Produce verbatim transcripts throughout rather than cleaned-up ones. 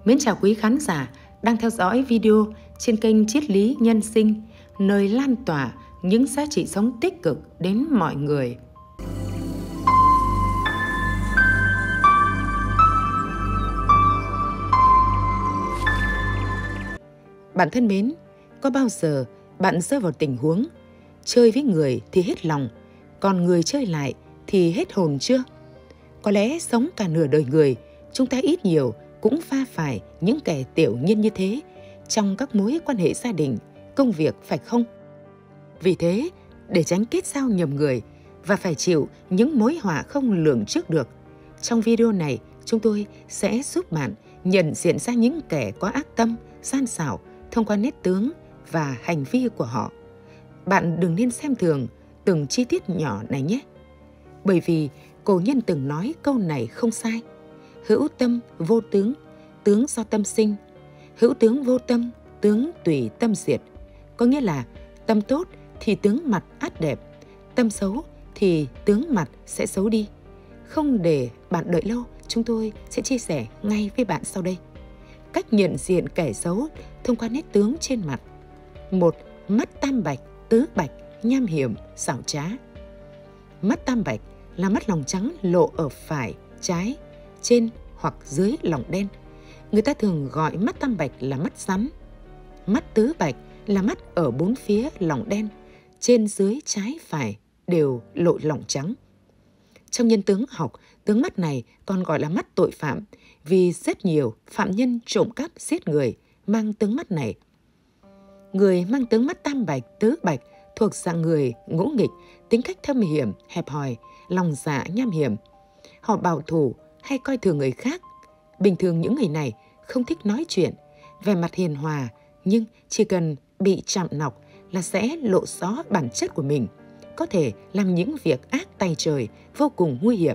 Mến chào quý khán giả đang theo dõi video trên kênh Triết lý Nhân sinh, nơi lan tỏa những giá trị sống tích cực đến mọi người. Bạn thân mến, có bao giờ bạn rơi vào tình huống chơi với người thì hết lòng, còn người chơi lại thì hết hồn chưa? Có lẽ sống cả nửa đời người, chúng ta ít nhiều cũng va phải những kẻ tiểu nhân như thế trong các mối quan hệ gia đình, công việc, phải không? Vì thế, để tránh kết giao nhầm người và phải chịu những mối họa không lường trước được, trong video này chúng tôi sẽ giúp bạn nhận diện ra những kẻ có ác tâm, gian xảo thông qua nét tướng và hành vi của họ. Bạn đừng nên xem thường từng chi tiết nhỏ này nhé. Bởi vì cổ nhân từng nói câu này không sai: hữu tâm vô tướng, tướng do tâm sinh; hữu tướng vô tâm, tướng tùy tâm diệt. Có nghĩa là tâm tốt thì tướng mặt ắt đẹp, tâm xấu thì tướng mặt sẽ xấu đi. Không để bạn đợi lâu, chúng tôi sẽ chia sẻ ngay với bạn sau đây. Cách nhận diện kẻ xấu thông qua nét tướng trên mặt. Một, mắt tam bạch, tứ bạch, nham hiểm, xảo trá. Mắt tam bạch là mắt lòng trắng lộ ở phải, trái, trên hoặc dưới lòng đen. Người ta thường gọi mắt tam bạch là mắt rắn. Mắt tứ bạch là mắt ở bốn phía lòng đen, trên dưới trái phải đều lộ lòng trắng. Trong nhân tướng học, tướng mắt này còn gọi là mắt tội phạm vì rất nhiều phạm nhân trộm cắp giết người mang tướng mắt này. Người mang tướng mắt tam bạch, tứ bạch thuộc dạng người ngỗ nghịch, tính cách thâm hiểm, hẹp hòi, lòng dạ nham hiểm. Họ bảo thủ hay coi thường người khác. Bình thường những người này không thích nói chuyện, vẻ mặt hiền hòa, nhưng chỉ cần bị chạm nọc là sẽ lộ rõ bản chất của mình, có thể làm những việc ác tay trời vô cùng nguy hiểm.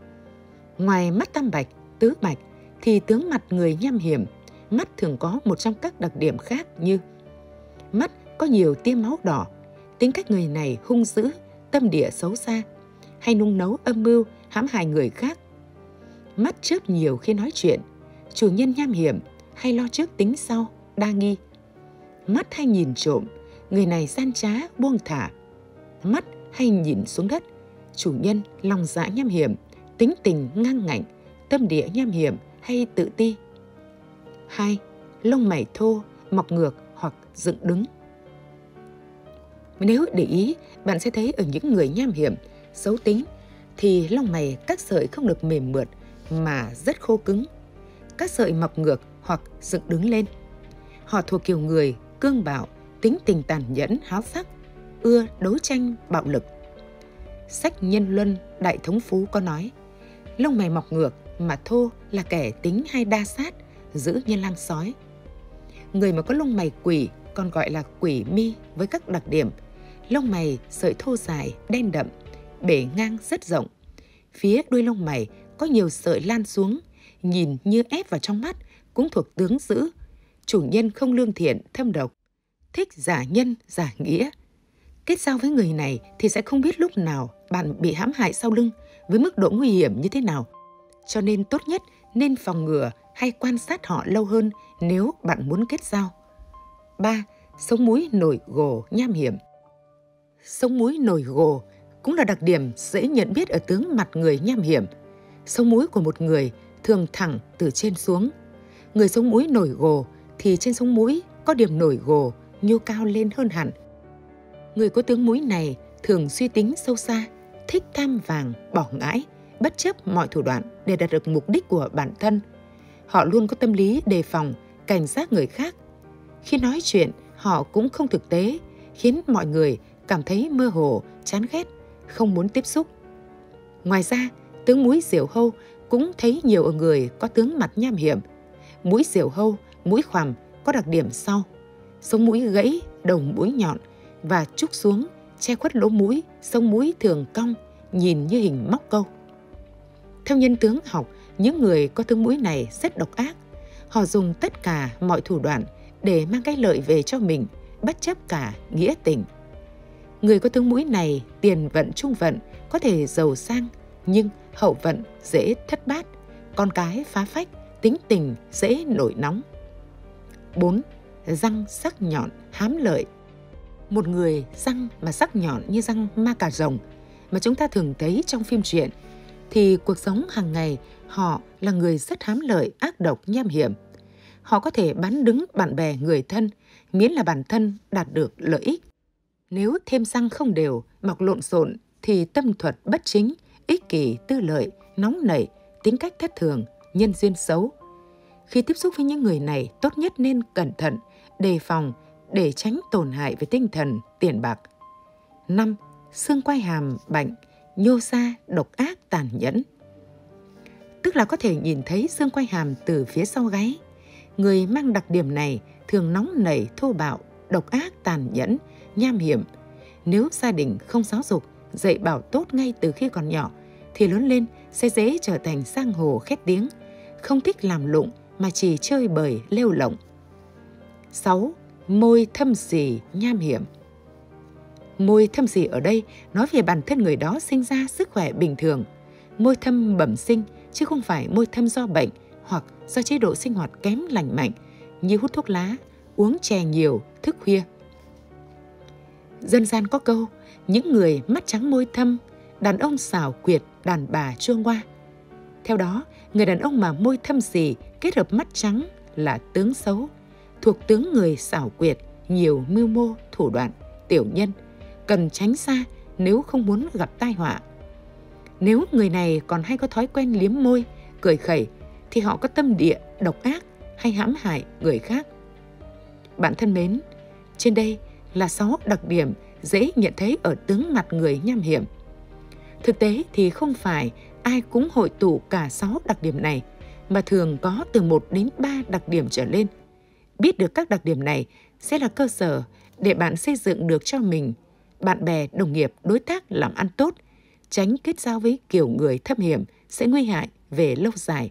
Ngoài mắt tam bạch, tứ bạch thì tướng mặt người nham hiểm, mắt thường có một trong các đặc điểm khác như: mắt có nhiều tia máu đỏ, tính cách người này hung dữ, tâm địa xấu xa, hay nung nấu âm mưu hãm hại người khác. Mắt chớp nhiều khi nói chuyện, chủ nhân nham hiểm, hay lo trước tính sau, đa nghi. Mắt hay nhìn trộm, người này gian trá, buông thả. Mắt hay nhìn xuống đất, chủ nhân lòng dạ nham hiểm, tính tình ngang ngạnh, tâm địa nham hiểm hay tự ti. Hai, lông mày thô, mọc ngược hoặc dựng đứng. Nếu để ý, bạn sẽ thấy ở những người nham hiểm, xấu tính thì lông mày các sợi không được mềm mượt mà rất khô cứng. Các sợi mọc ngược hoặc dựng đứng lên. Họ thuộc kiểu người cương bạo, tính tình tàn nhẫn, háo sắc, ưa đấu tranh bạo lực. Sách Nhân Luân Đại Thống Phú có nói: lông mày mọc ngược mà thô là kẻ tính hay đa sát, dữ như lang sói. Người mà có lông mày quỷ còn gọi là quỷ mi, với các đặc điểm: lông mày sợi thô dài, đen đậm, bể ngang rất rộng. Phía đuôi lông mày có nhiều sợi lan xuống, nhìn như ép vào trong mắt, cũng thuộc tướng dữ. Chủ nhân không lương thiện, thâm độc, thích giả nhân, giả nghĩa. Kết giao với người này thì sẽ không biết lúc nào bạn bị hãm hại sau lưng với mức độ nguy hiểm như thế nào. Cho nên tốt nhất nên phòng ngừa hay quan sát họ lâu hơn nếu bạn muốn kết giao. Ba, sống mũi nổi gồ, nham hiểm. Sống mũi nổi gồ cũng là đặc điểm dễ nhận biết ở tướng mặt người nham hiểm. Sống mũi của một người thường thẳng từ trên xuống. Người sống mũi nổi gồ thì trên sống mũi có điểm nổi gồ nhô cao lên hơn hẳn. Người có tướng mũi này thường suy tính sâu xa, thích tham vàng, bỏ ngãi, bất chấp mọi thủ đoạn để đạt được mục đích của bản thân. Họ luôn có tâm lý đề phòng, cảnh giác người khác. Khi nói chuyện, họ cũng không thực tế, khiến mọi người cảm thấy mơ hồ, chán ghét, không muốn tiếp xúc. Ngoài ra, tướng mũi diều hâu cũng thấy nhiều ở người có tướng mặt nham hiểm. Mũi diều hâu, mũi khoằm có đặc điểm sau: sống mũi gãy, đầu mũi nhọn và trúc xuống, che khuất lỗ mũi, sống mũi thường cong, nhìn như hình móc câu. Theo nhân tướng học, những người có tướng mũi này rất độc ác. Họ dùng tất cả mọi thủ đoạn để mang cái lợi về cho mình, bất chấp cả nghĩa tình. Người có tướng mũi này tiền vận trung vận, có thể giàu sang, nhưng hậu vận dễ thất bát, con cái phá phách, tính tình dễ nổi nóng. bốn. Răng sắc nhọn, hám lợi. Một người răng mà sắc nhọn như răng ma cà rồng mà chúng ta thường thấy trong phim truyện, thì cuộc sống hàng ngày họ là người rất hám lợi, ác độc, nham hiểm. Họ có thể bán đứng bạn bè, người thân, miễn là bản thân đạt được lợi ích. Nếu thêm răng không đều, mọc lộn xộn thì tâm thuật bất chính, ích kỷ, tư lợi, nóng nảy, tính cách thất thường, nhân duyên xấu. Khi tiếp xúc với những người này, tốt nhất nên cẩn thận, đề phòng để tránh tổn hại về tinh thần, tiền bạc. năm. Xương quai hàm bệnh, nhô ra, độc ác, tàn nhẫn. Tức là có thể nhìn thấy xương quai hàm từ phía sau gáy. Người mang đặc điểm này thường nóng nảy, thô bạo, độc ác, tàn nhẫn, nham hiểm. Nếu gia đình không giáo dục, dạy bảo tốt ngay từ khi còn nhỏ, thì lớn lên sẽ dễ trở thành giang hồ khét tiếng, không thích làm lụng mà chỉ chơi bời, lêu lỏng. sáu. Môi thâm xì, nham hiểm. Môi thâm xì ở đây nói về bản thân người đó sinh ra sức khỏe bình thường. Môi thâm bẩm sinh chứ không phải môi thâm do bệnh hoặc do chế độ sinh hoạt kém lành mạnh như hút thuốc lá, uống chè nhiều, thức khuya. Dân gian có câu, những người mắt trắng môi thâm, đàn ông xảo quyệt, đàn bà chua ngoa. Theo đó, người đàn ông mà môi thâm xì kết hợp mắt trắng là tướng xấu, thuộc tướng người xảo quyệt, nhiều mưu mô, thủ đoạn, tiểu nhân, cần tránh xa nếu không muốn gặp tai họa. Nếu người này còn hay có thói quen liếm môi, cười khẩy, thì họ có tâm địa độc ác hay hãm hại người khác. Bạn thân mến, trên đây là sáu đặc điểm dễ nhận thấy ở tướng mặt người nham hiểm. Thực tế thì không phải ai cũng hội tụ cả sáu đặc điểm này, mà thường có từ một đến ba đặc điểm trở lên. Biết được các đặc điểm này sẽ là cơ sở để bạn xây dựng được cho mình bạn bè, đồng nghiệp, đối tác làm ăn tốt, tránh kết giao với kiểu người thâm hiểm sẽ nguy hại về lâu dài.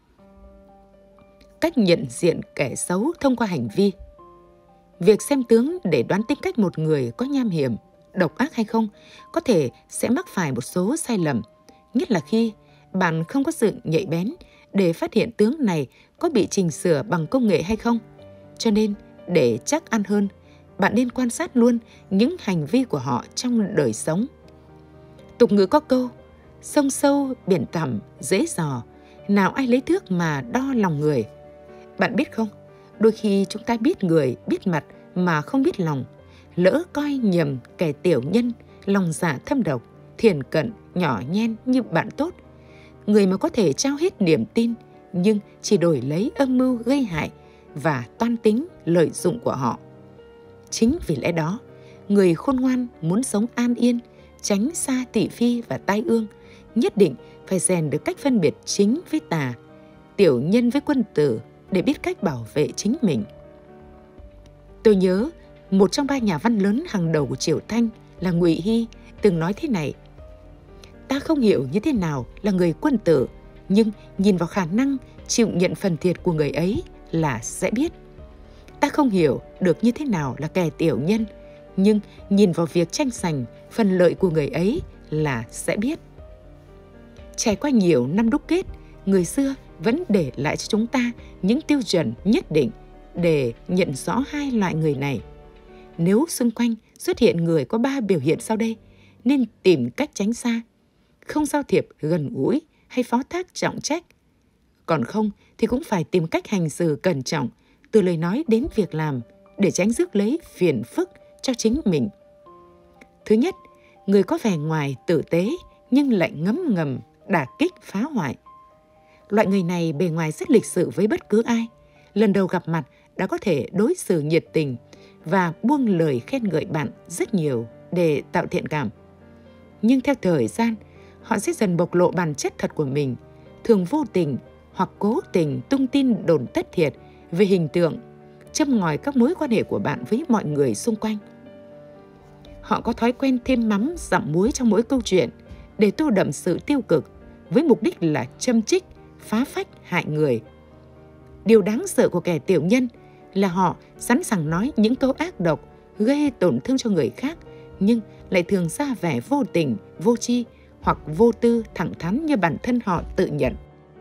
Cách nhận diện kẻ xấu thông qua hành vi. Việc xem tướng để đoán tính cách một người có nham hiểm, độc ác hay không có thể sẽ mắc phải một số sai lầm, nhất là khi bạn không có sự nhạy bén để phát hiện tướng này có bị chỉnh sửa bằng công nghệ hay không. Cho nên, để chắc ăn hơn, bạn nên quan sát luôn những hành vi của họ trong đời sống. Tục ngữ có câu, sông sâu, biển thẳm, dễ dò, nào ai lấy thước mà đo lòng người. Bạn biết không, đôi khi chúng ta biết người, biết mặt mà không biết lòng. Lỡ coi nhầm kẻ tiểu nhân, lòng dạ thâm độc, thiển cận, nhỏ nhen như bạn tốt. Người mà có thể trao hết niềm tin, nhưng chỉ đổi lấy âm mưu gây hại và toan tính lợi dụng của họ. Chính vì lẽ đó, người khôn ngoan muốn sống an yên, tránh xa thị phi và tai ương, nhất định phải rèn được cách phân biệt chính với tà, tiểu nhân với quân tử để biết cách bảo vệ chính mình. Tôi nhớ một trong ba nhà văn lớn hàng đầu của Triều Thanh là Ngụy Hy từng nói thế này: ta không hiểu như thế nào là người quân tử, nhưng nhìn vào khả năng chịu nhận phần thiệt của người ấy là sẽ biết. Ta không hiểu được như thế nào là kẻ tiểu nhân, nhưng nhìn vào việc tranh giành phần lợi của người ấy là sẽ biết. Trải qua nhiều năm đúc kết, người xưa vẫn để lại cho chúng ta những tiêu chuẩn nhất định để nhận rõ hai loại người này. Nếu xung quanh xuất hiện người có ba biểu hiện sau đây, nên tìm cách tránh xa, không giao thiệp gần gũi hay phó thác trọng trách. Còn không thì cũng phải tìm cách hành xử cẩn trọng, từ lời nói đến việc làm, để tránh rước lấy phiền phức cho chính mình. Thứ nhất, người có vẻ ngoài tử tế nhưng lại ngấm ngầm đả kích phá hoại. Loại người này bề ngoài rất lịch sự với bất cứ ai, lần đầu gặp mặt đã có thể đối xử nhiệt tình và buông lời khen ngợi bạn rất nhiều để tạo thiện cảm. Nhưng theo thời gian, họ sẽ dần bộc lộ bản chất thật của mình, thường vô tình hoặc cố tình tung tin đồn thất thiệt về hình tượng, châm ngòi các mối quan hệ của bạn với mọi người xung quanh. Họ có thói quen thêm mắm dặm muối trong mỗi câu chuyện để tô đậm sự tiêu cực, với mục đích là châm chích, phá phách, hại người. Điều đáng sợ của kẻ tiểu nhân là họ sẵn sàng nói những câu ác độc, gây tổn thương cho người khác, nhưng lại thường ra vẻ vô tình, vô tri hoặc vô tư, thẳng thắn như bản thân họ tự nhận.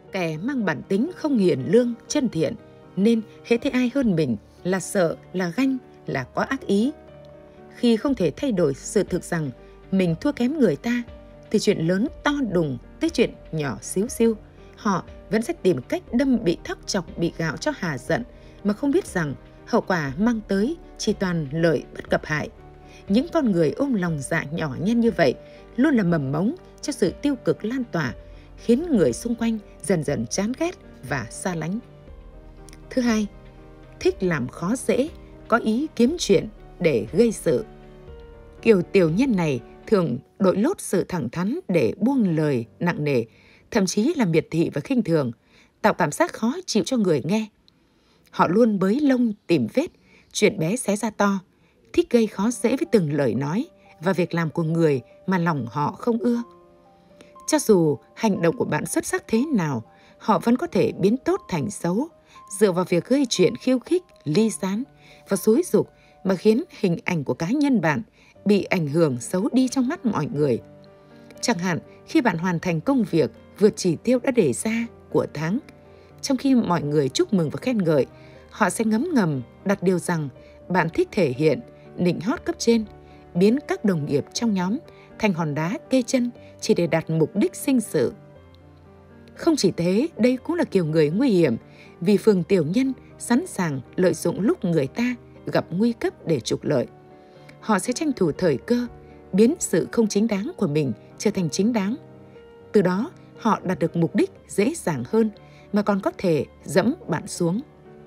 Kẻ mang bản tính không hiền lương, chân thiện, nên hễ thấy ai hơn mình là sợ, là ganh, là có ác ý. Khi không thể thay đổi sự thực rằng mình thua kém người ta, từ chuyện lớn to đùng tới chuyện nhỏ xíu xiu, họ vẫn sẽ tìm cách đâm bị thóc chọc bị gạo cho hà giận, mà không biết rằng hậu quả mang tới chỉ toàn lợi bất cập hại. Những con người ôm lòng dạ nhỏ nhen như vậy luôn là mầm mống cho sự tiêu cực lan tỏa, khiến người xung quanh dần dần chán ghét và xa lánh. Thứ hai, thích làm khó dễ, có ý kiếm chuyện để gây sự. Kiểu tiểu nhân này thường đội lốt sự thẳng thắn để buông lời nặng nề, thậm chí là miệt thị và khinh thường, tạo cảm giác khó chịu cho người nghe. Họ luôn bới lông tìm vết, chuyện bé xé ra to, thích gây khó dễ với từng lời nói và việc làm của người mà lòng họ không ưa. Cho dù hành động của bạn xuất sắc thế nào, họ vẫn có thể biến tốt thành xấu, dựa vào việc gây chuyện khiêu khích, ly gián và xúi giục mà khiến hình ảnh của cá nhân bạn bị ảnh hưởng xấu đi trong mắt mọi người. Chẳng hạn khi bạn hoàn thành công việc vượt chỉ tiêu đã đề ra của tháng, trong khi mọi người chúc mừng và khen ngợi, họ sẽ ngấm ngầm đặt điều rằng bạn thích thể hiện, nịnh hót cấp trên, biến các đồng nghiệp trong nhóm thành hòn đá kê chân chỉ để đạt mục đích sinh sự. Không chỉ thế, đây cũng là kiểu người nguy hiểm, vì phường tiểu nhân sẵn sàng lợi dụng lúc người ta gặp nguy cấp để trục lợi. Họ sẽ tranh thủ thời cơ, biến sự không chính đáng của mình trở thành chính đáng. Từ đó, họ đạt được mục đích dễ dàng hơn mà còn có thể dẫm bạn xuống.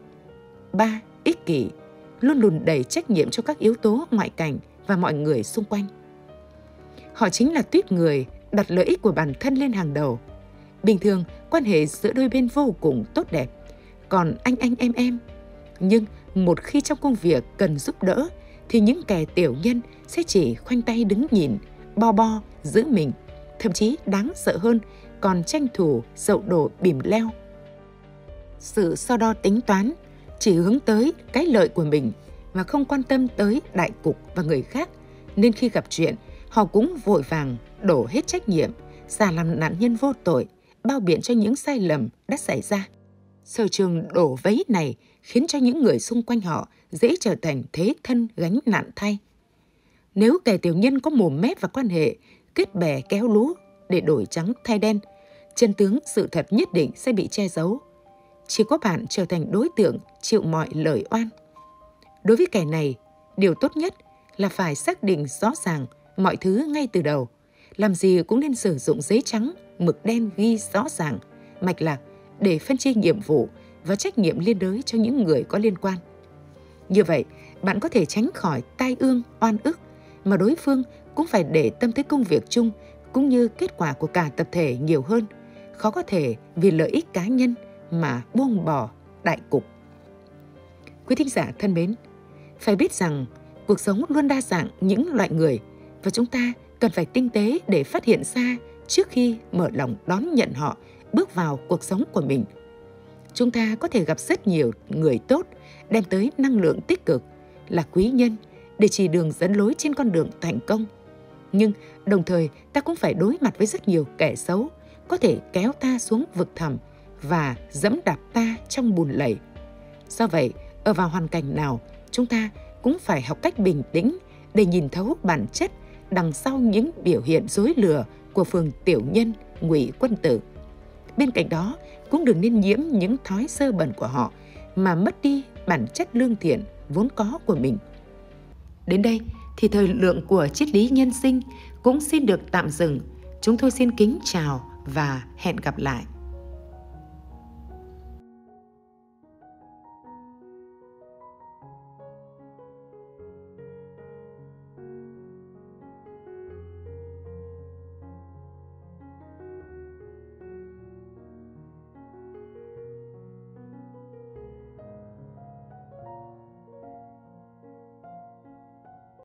ba. Ích kỷ, luôn đùn đẩy trách nhiệm cho các yếu tố ngoại cảnh và mọi người xung quanh. Họ chính là tuýp người đặt lợi ích của bản thân lên hàng đầu. Bình thường, quan hệ giữa đôi bên vô cùng tốt đẹp, còn anh anh em em. Nhưng một khi trong công việc cần giúp đỡ, thì những kẻ tiểu nhân sẽ chỉ khoanh tay đứng nhìn, bo bo, giữ mình, thậm chí đáng sợ hơn, còn tranh thủ dậu đổ bìm leo. Sự so đo tính toán chỉ hướng tới cái lợi của mình và không quan tâm tới đại cục và người khác, nên khi gặp chuyện, họ cũng vội vàng đổ hết trách nhiệm, giả làm nạn nhân vô tội, bao biện cho những sai lầm đã xảy ra. Sở trường đổ vấy này khiến cho những người xung quanh họ dễ trở thành thế thân gánh nạn thay. Nếu kẻ tiểu nhân có mồm mép và quan hệ kết bè kéo lú để đổi trắng thay đen, chân tướng sự thật nhất định sẽ bị che giấu. Chỉ có bạn trở thành đối tượng chịu mọi lời oan. Đối với kẻ này, điều tốt nhất là phải xác định rõ ràng mọi thứ ngay từ đầu. Làm gì cũng nên sử dụng giấy trắng, mực đen ghi rõ ràng, mạch lạc để phân chia nhiệm vụ và trách nhiệm liên đới cho những người có liên quan. Như vậy, bạn có thể tránh khỏi tai ương, oan ức, mà đối phương cũng phải để tâm tới công việc chung cũng như kết quả của cả tập thể nhiều hơn, khó có thể vì lợi ích cá nhân mà buông bỏ đại cục. Quý thính giả thân mến, phải biết rằng cuộc sống luôn đa dạng những loại người và chúng ta cần phải tinh tế để phát hiện ra trước khi mở lòng đón nhận họ bước vào cuộc sống của mình. Chúng ta có thể gặp rất nhiều người tốt, đem tới năng lượng tích cực, là quý nhân để chỉ đường dẫn lối trên con đường thành công. Nhưng đồng thời ta cũng phải đối mặt với rất nhiều kẻ xấu, có thể kéo ta xuống vực thẳm và dẫm đạp ta trong bùn lầy. Do vậy, ở vào hoàn cảnh nào, chúng ta cũng phải học cách bình tĩnh để nhìn thấu bản chất đằng sau những biểu hiện dối lừa của phường tiểu nhân, ngụy quân tử. Bên cạnh đó, cũng đừng nên nhiễm những thói sơ bẩn của họ mà mất đi bản chất lương thiện vốn có của mình. Đến đây thì thời lượng của triết lý nhân sinh cũng xin được tạm dừng. Chúng tôi xin kính chào và hẹn gặp lại.